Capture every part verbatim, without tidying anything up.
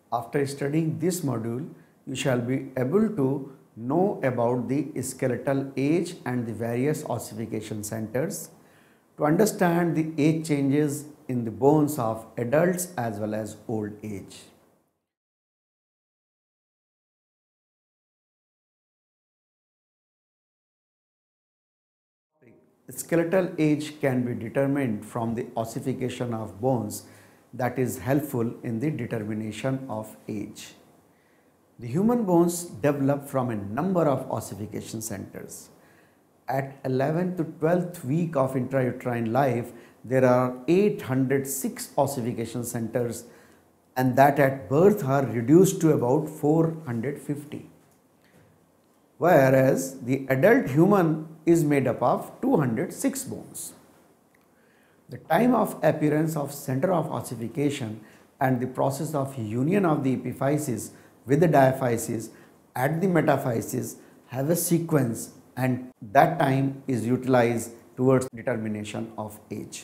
After studying this module, you shall be able to know about the skeletal age and the various ossification centers, to understand the age changes in the bones of adults as well as old age. Skeletal age can be determined from the ossification of bones that is helpful in the determination of age. The human bones develop from a number of ossification centers. At eleventh to twelfth week of intrauterine life, there are eight hundred six ossification centers, and that at birth are reduced to about four hundred fifty. Whereas the adult human is made up of two hundred six bones. The time of appearance of center of ossification and the process of union of the epiphysis with the diaphysis at the metaphysis have a sequence, and that time is utilized towards determination of age.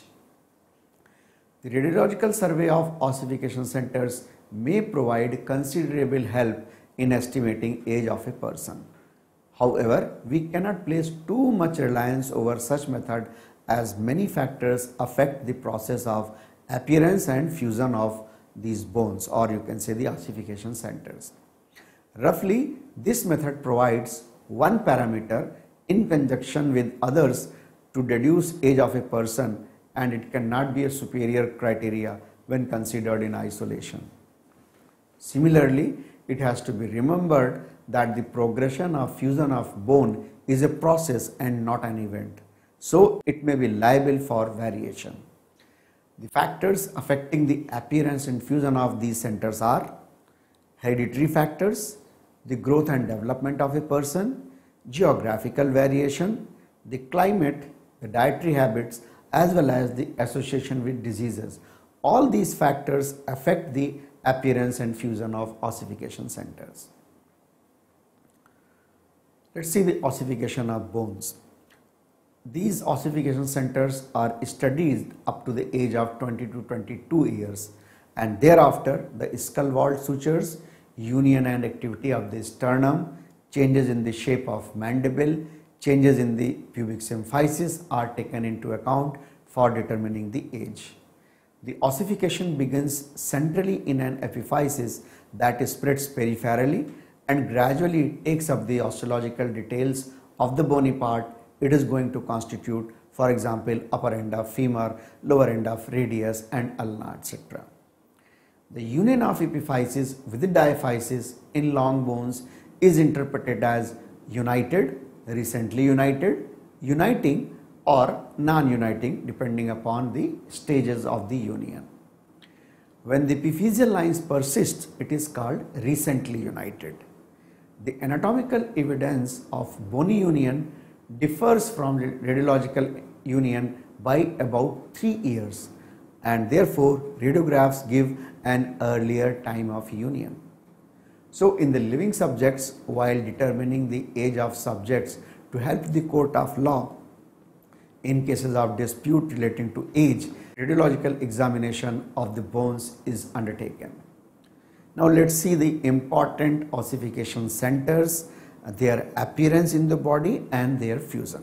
The radiological survey of ossification centers may provide considerable help in estimating age of a person. However, we cannot place too much reliance over such method, as many factors affect the process of appearance and fusion of these bones, or you can say the ossification centers. Roughly, this method provides one parameter in conjunction with others to deduce age of a person, and it cannot be a superior criteria when considered in isolation. Similarly, it has to be remembered that the progression of fusion of bone is a process and not an event, so it may be liable for variation. The factors affecting the appearance and fusion of these centers are hereditary factors, the growth and development of a person, geographical variation, the climate, the dietary habits, as well as the association with diseases. All these factors affect the appearance and fusion of ossification centers. Let's see the ossification of bones. These ossification centers are studied up to the age of twenty to twenty-two years, and thereafter the skull vault sutures, union and activity of the sternum, changes in the shape of mandible, changes in the pubic symphysis are taken into account for determining the age. The ossification begins centrally in an epiphysis that spreads peripherally and gradually takes up the osteological details of the bony part it is going to constitute, for example, upper end of femur, lower end of radius and ulna, et cetera. The union of epiphysis with the diaphysis in long bones is interpreted as united, recently united, uniting or non-uniting depending upon the stages of the union. When the epiphyseal lines persist, it is called recently united. The anatomical evidence of bony union differs from radiological union by about three years, and therefore radiographs give an earlier time of union. So in the living subjects, while determining the age of subjects to help the court of law in cases of dispute relating to age, radiological examination of the bones is undertaken. Now let's see the important ossification centers, their appearance in the body and their fusion.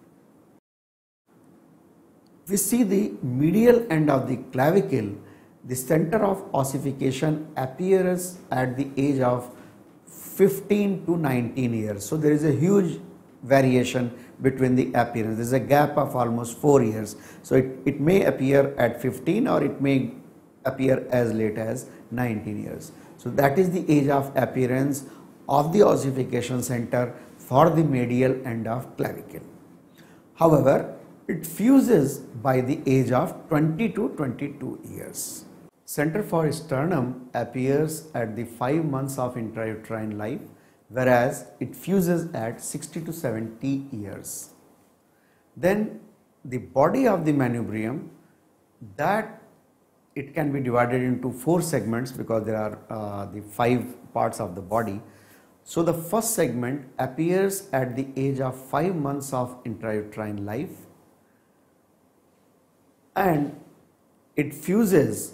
We see the medial end of the clavicle. The center of ossification appears at the age of fifteen to nineteen years. So there is a huge variation between the appearance. There is a gap of almost four years. So it, it may appear at fifteen or it may appear as late as nineteen years. So that is the age of appearance of the ossification center for the medial end of clavicle. However, it fuses by the age of twenty to twenty-two years. Center for sternum appears at the five months of intrauterine life, whereas it fuses at sixty to seventy years. Then the body of the manubrium, that it can be divided into four segments because there are uh, the five parts of the body. So the first segment appears at the age of five months of intrauterine life, and it fuses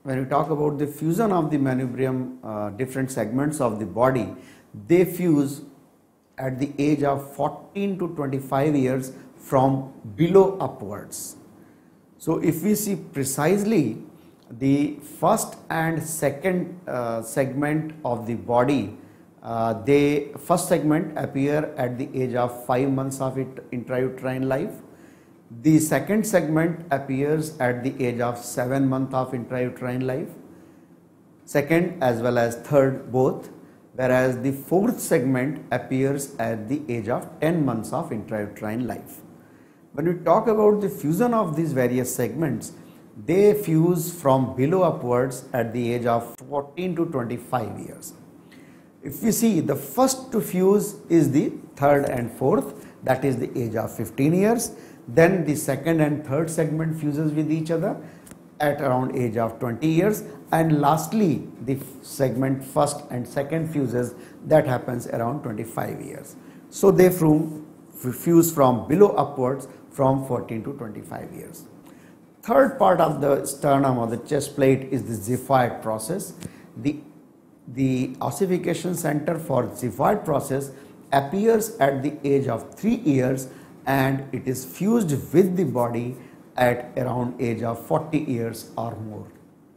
when we talk about the fusion of the manubrium, uh, different segments of the body, they fuse at the age of fourteen to twenty-five years from below upwards. So if we see precisely the first and second uh, segment of the body, uh, they first segment appear at the age of five months of it intrauterine life. The second segment appears at the age of seven months of intrauterine life, second as well as third both, whereas the fourth segment appears at the age of ten months of intrauterine life. When we talk about the fusion of these various segments, they fuse from below upwards at the age of fourteen to twenty-five years. If we see, the first to fuse is the third and fourth, that is the age of fifteen years. Then the second and third segment fuses with each other at around age of twenty years, and lastly the segment first and second fuses, that happens around twenty-five years. So they fuse from below upwards from fourteen to twenty-five years. Third part of the sternum or the chest plate is the xiphoid process. The, the ossification center for xiphoid process appears at the age of three years and it is fused with the body at around age of forty years or more.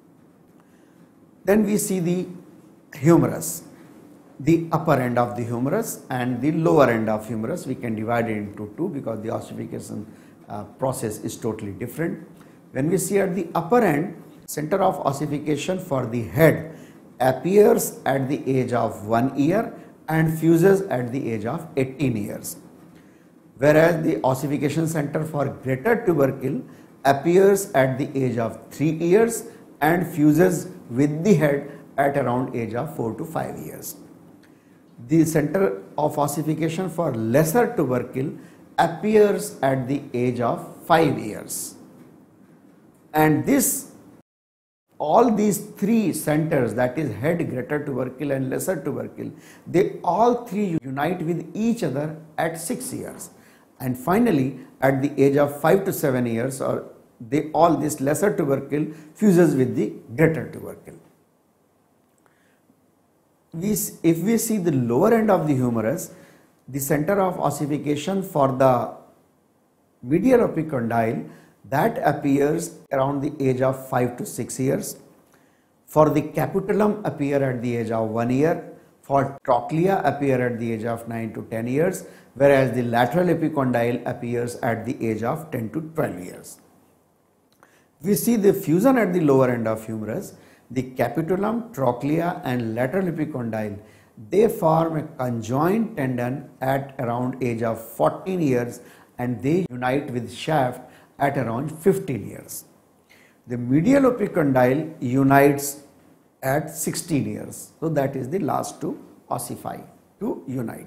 Then we see the humerus, the upper end of the humerus and the lower end of humerus. We can divide it into two because the ossification uh, process is totally different. When we see at the upper end, center of ossification for the head appears at the age of one year and fuses at the age of eighteen years. Whereas the ossification center for greater tubercle appears at the age of three years and fuses with the head at around age of four to five years. The center of ossification for lesser tubercle appears at the age of five years. And this, all these three centers, that is head, greater tubercle and lesser tubercle, they all three unite with each other at six years. And finally, at the age of five to seven years, or they all this lesser tubercle fuses with the greater tubercle. We, if we see the lower end of the humerus, the center of ossification for the medial epicondyle, that appears around the age of five to six years. For the capitulum appear at the age of one year. For trochlea appear at the age of nine to ten years, whereas the lateral epicondyle appears at the age of ten to twelve years. We see the fusion at the lower end of humerus, the capitulum, trochlea and lateral epicondyle, they form a conjoined tendon at around age of fourteen years and they unite with shaft at around fifteen years. The medial epicondyle unites at sixteen years. So that is the last to ossify, to unite.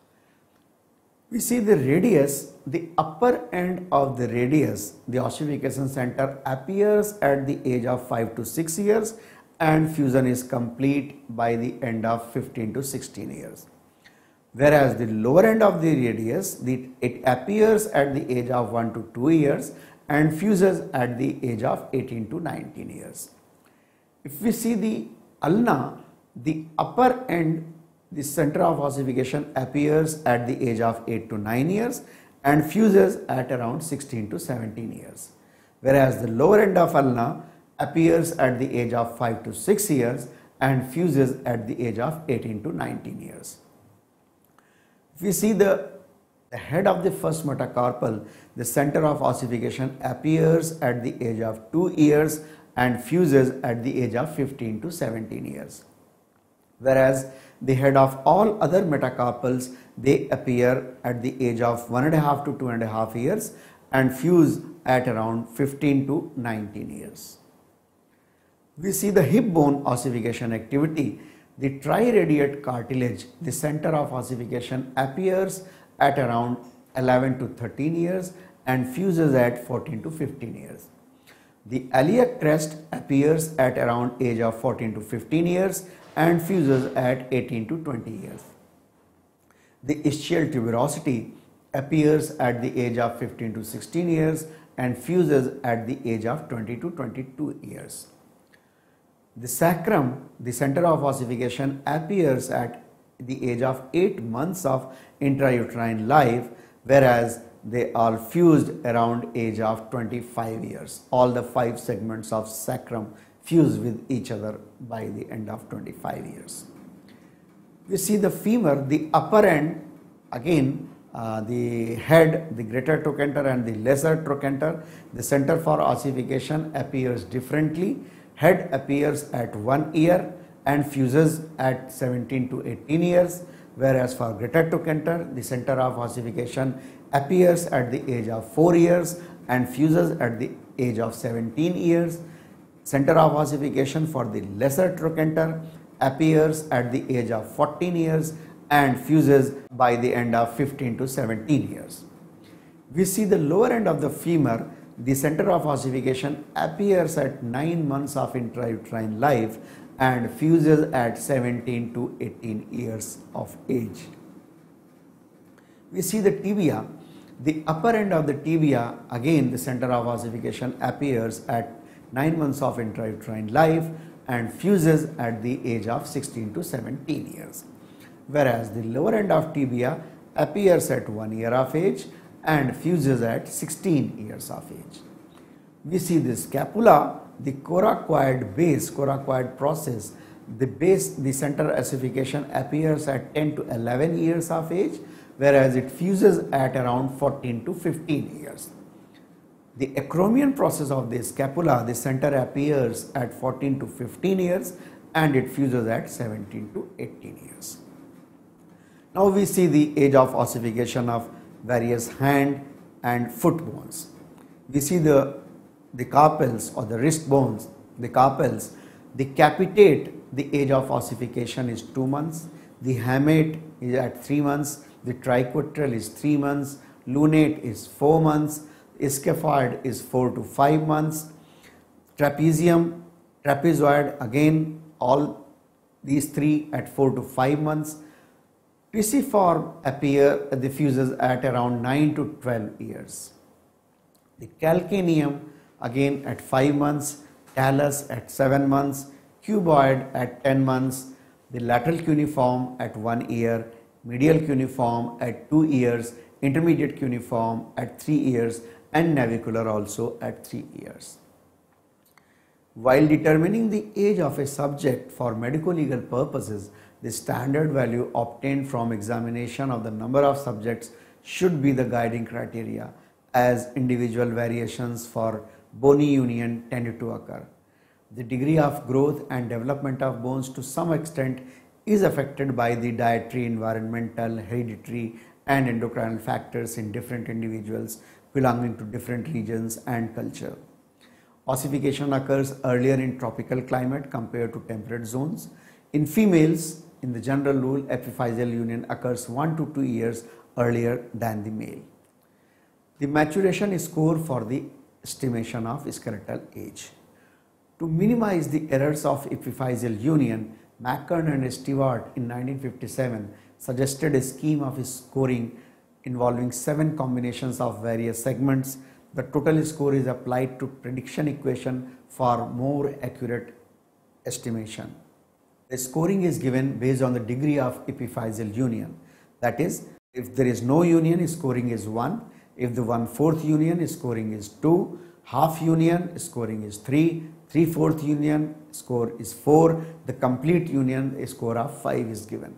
We see the radius, the upper end of the radius, the ossification center appears at the age of five to six years and fusion is complete by the end of fifteen to sixteen years. Whereas the lower end of the radius, the, it appears at the age of one to two years and fuses at the age of eighteen to nineteen years. If we see the ulna, the upper end, the center of ossification appears at the age of eight to nine years and fuses at around sixteen to seventeen years. Whereas the lower end of ulna appears at the age of five to six years and fuses at the age of eighteen to nineteen years. If we see the, the head of the first metacarpal, the center of ossification appears at the age of two years and fuses at the age of fifteen to seventeen years. Whereas the head of all other metacarpals, they appear at the age of one and a half to two and a half years and fuse at around fifteen to nineteen years. We see the hip bone ossification activity. The triradiate cartilage, the center of ossification appears at around eleven to thirteen years and fuses at fourteen to fifteen years. The iliac crest appears at around age of fourteen to fifteen years and fuses at eighteen to twenty years. The ischial tuberosity appears at the age of fifteen to sixteen years and fuses at the age of twenty to twenty-two years. The sacrum, the center of ossification, appears at the age of eight months of intrauterine life, whereas they are fused around age of twenty-five years. All the five segments of sacrum fuse with each other by the end of twenty-five years. We see the femur, the upper end, again uh, the head, the greater trochanter and the lesser trochanter. The center for ossification appears differently. Head appears at one year and fuses at seventeen to eighteen years, whereas for greater trochanter, the center of ossification appears at the age of four years and fuses at the age of seventeen years. Center of ossification for the lesser trochanter appears at the age of fourteen years and fuses by the end of fifteen to seventeen years. We see the lower end of the femur, the center of ossification appears at nine months of intrauterine life and fuses at seventeen to eighteen years of age. We see the tibia, the upper end of the tibia, again the center of ossification appears at nine months of intrauterine life and fuses at the age of sixteen to seventeen years, whereas the lower end of tibia appears at one year of age and fuses at sixteen years of age. We see the scapula, the coracoid base, coracoid process, the base, the center ossification appears at ten to eleven years of age, whereas it fuses at around fourteen to fifteen years. The acromion process of the scapula, the center appears at fourteen to fifteen years and it fuses at seventeen to eighteen years. Now we see the age of ossification of various hand and foot bones. We see the, the carpals or the wrist bones, the carpals, the capitate, the age of ossification is two months, the hamate is at three months, the triquetral is three months, lunate is four months, scaphoid is four to five months, trapezium, trapezoid, again all these three at four to five months. Pisiform appear the fuses at around nine to twelve years. The calcaneum again at five months, talus at seven months, cuboid at ten months, the lateral cuneiform at one year, medial cuneiform at two years, intermediate cuneiform at three years and navicular also at three years. While determining the age of a subject for medico-legal purposes, the standard value obtained from examination of the number of subjects should be the guiding criteria, as individual variations for bony union tend to occur. The degree of growth and development of bones to some extent is affected by the dietary, environmental, hereditary and endocrine factors in different individuals belonging to different regions and culture. Ossification occurs earlier in tropical climate compared to temperate zones. In females, in the general rule, epiphyseal union occurs one to two years earlier than the male. The maturation score for the estimation of skeletal age. To minimize the errors of epiphyseal union, McKern and Stewart in nineteen fifty-seven suggested a scheme of scoring involving seven combinations of various segments. The total score is applied to prediction equation for more accurate estimation. The scoring is given based on the degree of epiphyseal union. That is, if there is no union, scoring is one. If the one-fourth union, scoring is two. Half union, scoring is three. Three-fourth union, score is four. The complete union, a score of five is given.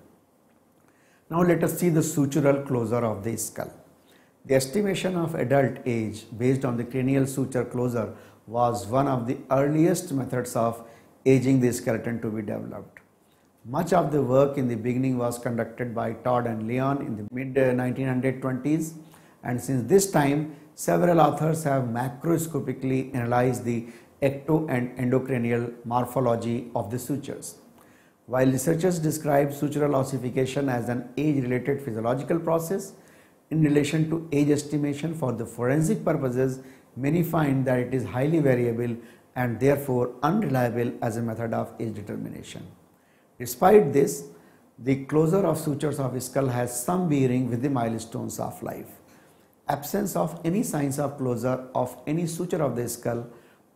Now let us see the sutural closure of the skull. The estimation of adult age based on the cranial suture closure was one of the earliest methods of aging the skeleton to be developed. Much of the work in the beginning was conducted by Todd and Leon in the mid nineteen twenties, and since this time several authors have macroscopically analyzed the ecto and endocranial morphology of the sutures. While researchers describe sutural ossification as an age-related physiological process, in relation to age estimation for the forensic purposes, many find that it is highly variable and therefore unreliable as a method of age determination. Despite this, the closure of sutures of skull has some bearing with the milestones of life. Absence of any signs of closure of any suture of the skull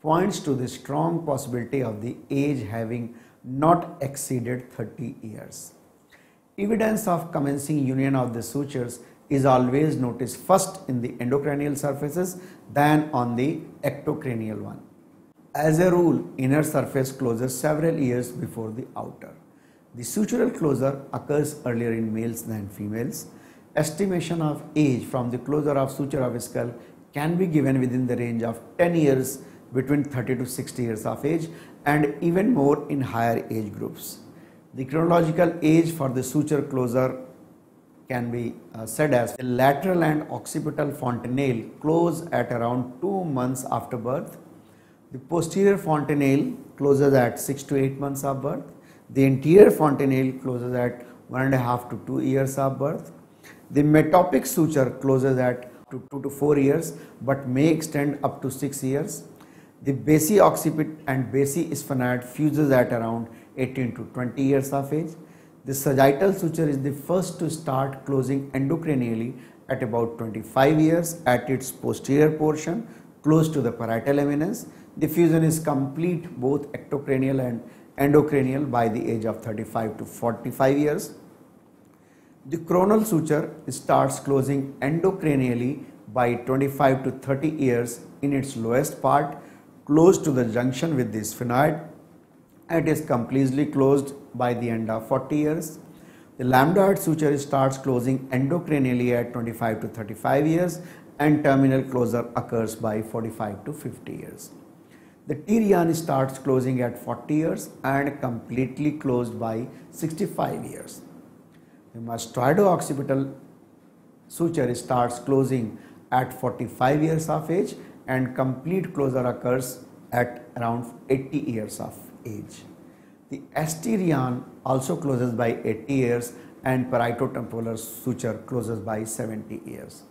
points to the strong possibility of the age having not exceeded thirty years. Evidence of commencing union of the sutures is always noticed first in the endocranial surfaces than on the ectocranial one. As a rule, inner surface closes several years before the outer. The sutural closure occurs earlier in males than females. Estimation of age from the closure of suture of skull can be given within the range of ten years between thirty to sixty years of age and even more in higher age groups. The chronological age for the suture closure can be uh, said as the lateral and occipital fontanelle close at around two months after birth. The posterior fontanelle closes at six to eight months of birth. The anterior fontanelle closes at one and a half to two years of birth. The metopic suture closes at two to four years but may extend up to six years. The basi-occipit and basi-sphenoid fuses at around eighteen to twenty years of age. The sagittal suture is the first to start closing endocranially at about twenty-five years at its posterior portion close to the parietal eminence. The fusion is complete both ectocranial and endocranial by the age of thirty-five to forty-five years. The coronal suture starts closing endocranially by twenty-five to thirty years in its lowest part close to the junction with the sphenoid. It is completely closed by the end of forty years. The lambdoid suture starts closing endocranially at twenty-five to thirty-five years and terminal closure occurs by forty-five to fifty years. The Tyrian starts closing at forty years and completely closed by sixty-five years. The mastoido-occipital suture starts closing at forty-five years of age and complete closure occurs at around eighty years of age. The asterion also closes by eighty years and parieto-temporal suture closes by seventy years.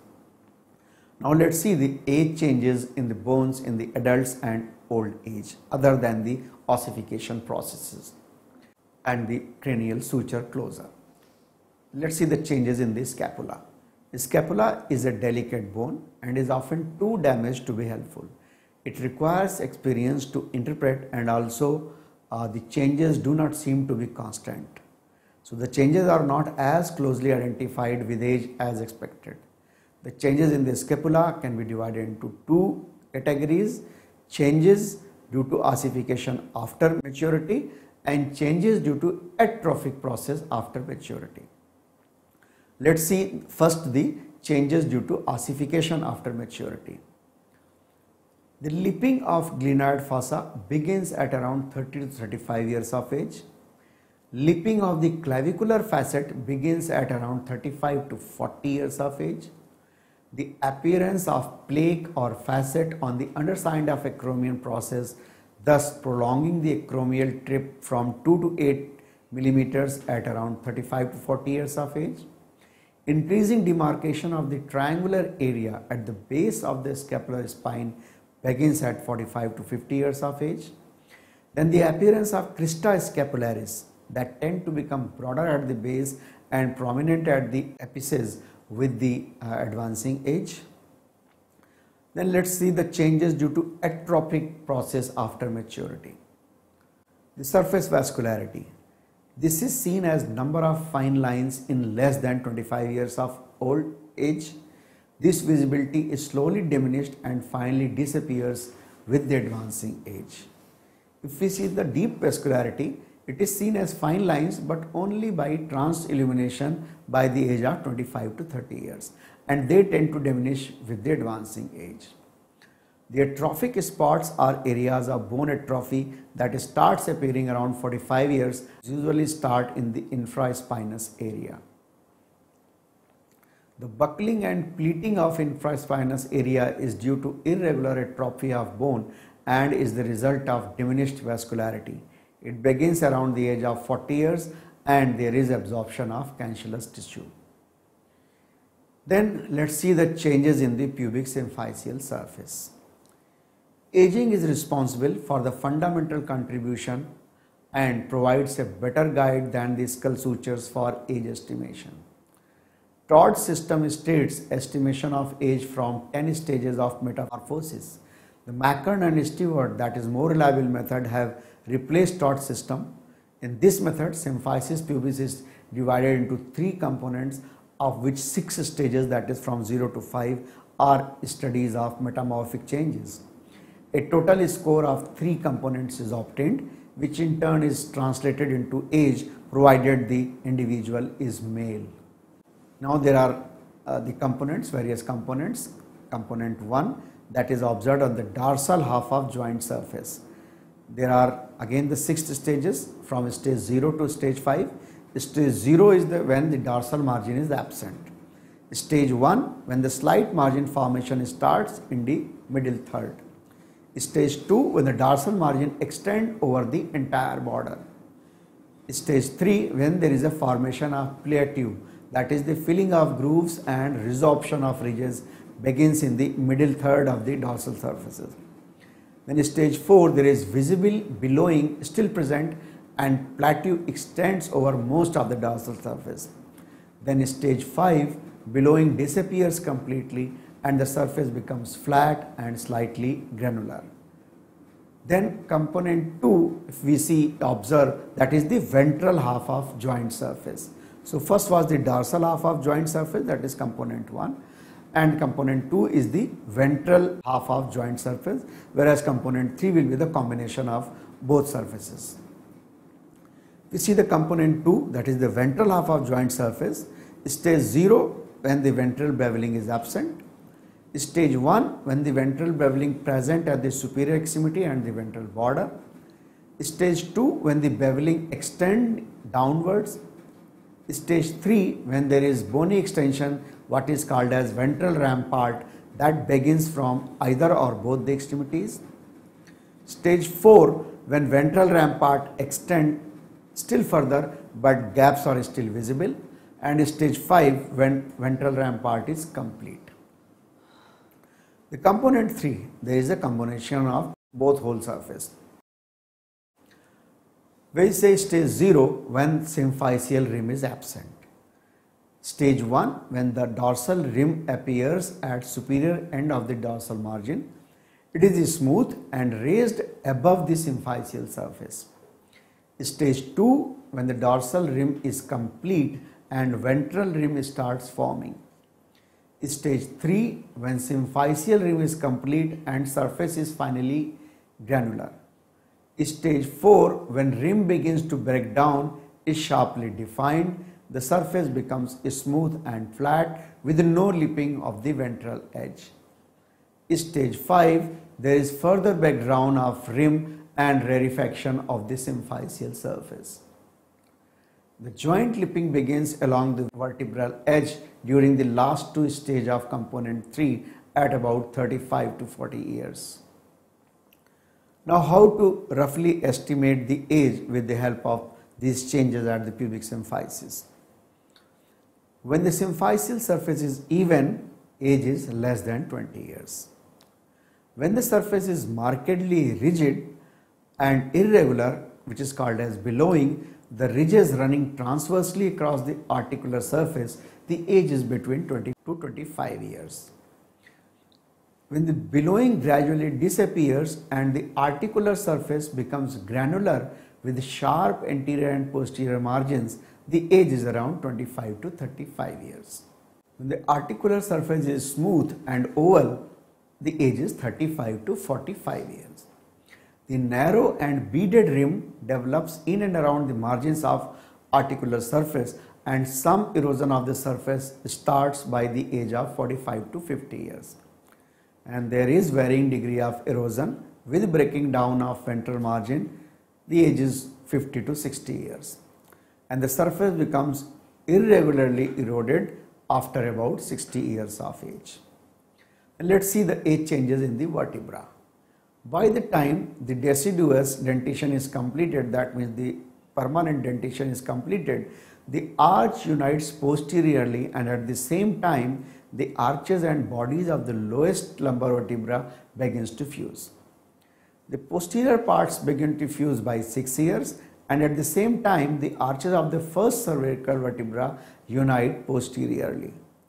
Now let's see the age changes in the bones in the adults and old age other than the ossification processes and the cranial suture closure. Let's see the changes in the scapula. The scapula is a delicate bone and is often too damaged to be helpful. It requires experience to interpret and also uh, the changes do not seem to be constant. So the changes are not as closely identified with age as expected. The changes in the scapula can be divided into two categories: changes due to ossification after maturity and changes due to atrophic process after maturity. Let's see first the changes due to ossification after maturity. The lipping of glenoid fossa begins at around thirty to thirty-five years of age. Lipping of the clavicular facet begins at around thirty-five to forty years of age. The appearance of plaque or facet on the underside of acromion process, thus prolonging the acromial trip from two to eight millimeters at around thirty-five to forty years of age. Increasing demarcation of the triangular area at the base of the scapular spine begins at forty-five to fifty years of age. Then the appearance of crista scapularis that tend to become broader at the base and prominent at the apices with the uh, advancing age. Then let's see the changes due to atrophic process after maturity. The surface vascularity. This is seen as number of fine lines in less than twenty-five years of old age. This visibility is slowly diminished and finally disappears with the advancing age. If we see the deep vascularity, it is seen as fine lines but only by trans-illumination by the age of twenty-five to thirty years, and they tend to diminish with the advancing age. The atrophic spots are areas of bone atrophy that starts appearing around forty-five years, usually start in the infraspinous area. The buckling and pleating of infraspinous area is due to irregular atrophy of bone and is the result of diminished vascularity. It begins around the age of forty years and there is absorption of cancellous tissue. Then let's see the changes in the pubic symphyseal surface. Aging is responsible for the fundamental contribution and provides a better guide than the skull sutures for age estimation. Todd's system states estimation of age from ten stages of metamorphosis. The Mackern and Stewart, that is more reliable method, have replaced Todd system. In this method, symphysis pubis is divided into three components, of which six stages, that is from zero to five, are studies of metamorphic changes. A total score of three components is obtained, which in turn is translated into age provided the individual is male. Now there are uh, the components, various components. Component one, that is observed on the dorsal half of joint surface. There are again the six stages from stage zero to stage five. Stage zero is the when the dorsal margin is absent. Stage one, when the slight margin formation starts in the middle third. Stage two, when the dorsal margin extends over the entire border. Stage three, when there is a formation of plateau, that is the filling of grooves and resorption of ridges begins in the middle third of the dorsal surfaces. Then stage four, there is visible billowing still present and plateau extends over most of the dorsal surface. Then stage five, billowing disappears completely and the surface becomes flat and slightly granular. Then component two, if we see, observe, that is the ventral half of joint surface. So first was the dorsal half of joint surface, that is component one, and component two is the ventral half of joint surface, whereas component three will be the combination of both surfaces. We see the component two, that is the ventral half of joint surface. Stage zero, when the ventral beveling is absent. Stage one, when the ventral beveling present at the superior extremity and the ventral border. Stage two, when the beveling extend downwards. Stage three, when there is bony extension, what is called as ventral rampart, that begins from either or both the extremities. Stage four, when ventral rampart extend still further but gaps are still visible. And stage five, when ventral rampart is complete. The component three, there is a combination of both whole surface. We say stage zero, when symphysial rim is absent. Stage one, when the dorsal rim appears at superior end of the dorsal margin. It is smooth and raised above the symphysial surface. Stage two, when the dorsal rim is complete and ventral rim starts forming. Stage three, when symphysial rim is complete and surface is finally granular. Stage four, when rim begins to break down, is sharply defined, the surface becomes smooth and flat with no lipping of the ventral edge. Stage five, there is further background of rim and rarefaction of the symphysial surface. The joint lipping begins along the vertebral edge during the last two stages of component three at about thirty-five to forty years. Now, how to roughly estimate the age with the help of these changes at the pubic symphysis? When the symphysial surface is even, age is less than twenty years. When the surface is markedly rigid and irregular, which is called as billowing, the ridges running transversely across the articular surface, the age is between twenty to twenty-five years. When the billowing gradually disappears and the articular surface becomes granular with sharp anterior and posterior margins, the age is around twenty-five to thirty-five years. When the articular surface is smooth and oval, the age is thirty-five to forty-five years. The narrow and beaded rim develops in and around the margins of articular surface, and some erosion of the surface starts by the age of forty-five to fifty years. And there is varying degree of erosion with breaking down of ventral margin. The age is fifty to sixty years. And the surface becomes irregularly eroded after about sixty years of age. And let's see the age changes in the vertebra. By the time the deciduous dentition is completed, that means the permanent dentition is completed, the arch unites posteriorly, and at the same time the arches and bodies of the lowest lumbar vertebra begins to fuse. The posterior parts begin to fuse by six years, and at the same time the arches of the first cervical vertebra unite posteriorly.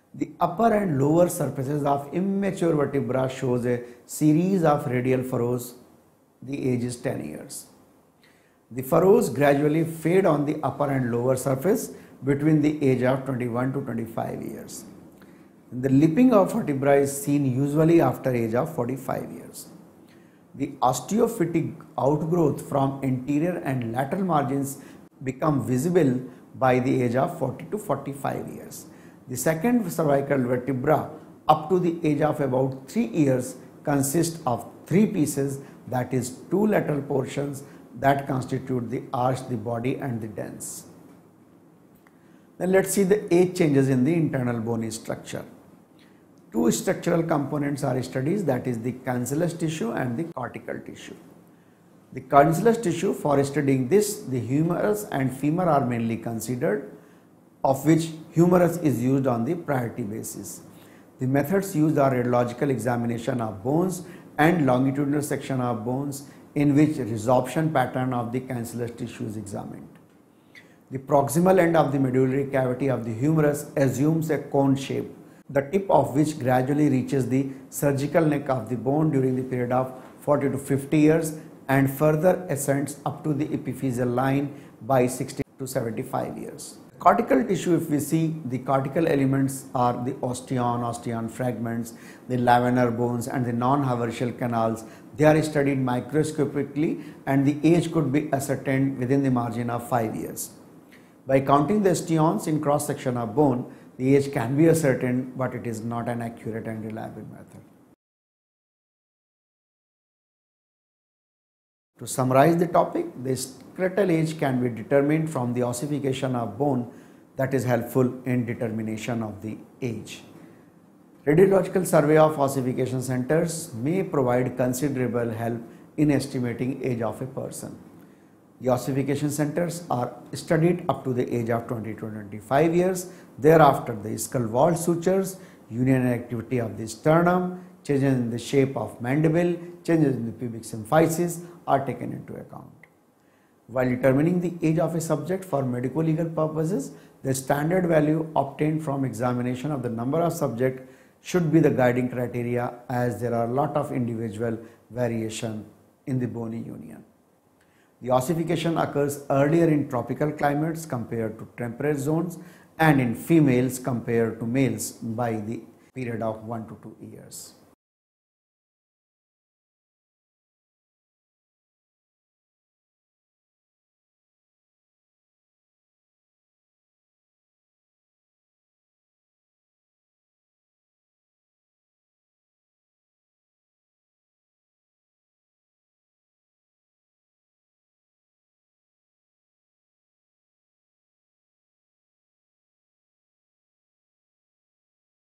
The upper and lower surfaces of immature vertebra shows a series of radial furrows. The age is ten years. The furrows gradually fade on the upper and lower surface between the age of twenty-one to twenty-five years. The lipping of vertebra is seen usually after age of forty-five years. The osteophytic outgrowth from anterior and lateral margins become visible by the age of forty to forty-five years. The second cervical vertebra up to the age of about three years consists of three pieces, that is two lateral portions that constitute the arch, the body and the dens. Then let's see the age changes in the internal bony structure. Two structural components are studied, that is the cancellous tissue and the cortical tissue. The cancellous tissue, for studying this, the humerus and femur are mainly considered, of which humerus is used on the priority basis. The methods used are radiological examination of bones and longitudinal section of bones, in which resorption pattern of the cancellous tissue is examined. The proximal end of the medullary cavity of the humerus assumes a cone shape, the tip of which gradually reaches the surgical neck of the bone during the period of forty to fifty years and further ascends up to the epiphyseal line by sixty to seventy-five years. Cortical tissue, if we see, the cortical elements are the osteon, osteon fragments, the laminar bones and the non-Haversial canals. They are studied microscopically and the age could be ascertained within the margin of five years. By counting the osteons in cross section of bone, the age can be ascertained, but it is not an accurate and reliable method. To summarize the topic, the skeletal age can be determined from the ossification of bone, that is helpful in determination of the age. Radiological survey of ossification centers may provide considerable help in estimating age of a person. The ossification centers are studied up to the age of twenty to twenty-five years. Thereafter, the skull wall sutures, union and activity of the sternum, changes in the shape of mandible, changes in the pubic symphysis are taken into account. While determining the age of a subject for medico legal purposes, the standard value obtained from examination of the number of subjects should be the guiding criteria, as there are a lot of individual variation in the bony union. The ossification occurs earlier in tropical climates compared to temperate zones and in females compared to males by the period of one to two years.